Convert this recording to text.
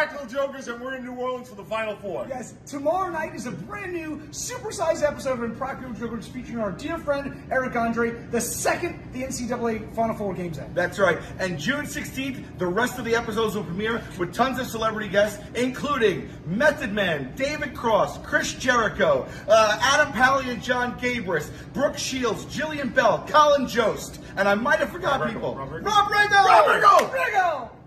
Practical Jokers, and we're in New Orleans for the Final Four. Yes, tomorrow night is a brand new supersized episode of Practical Jokers featuring our dear friend Eric Andre, the second the NCAA Final Four games end. That's right. And June 16th, the rest of the episodes will premiere with tons of celebrity guests, including Method Man, David Cross, Chris Jericho, Adam Pally and John Gabris, Brooke Shields, Jillian Bell, Colin Jost, and I might have forgotten people. Rob Riggle. Rob Riggle! Riggle!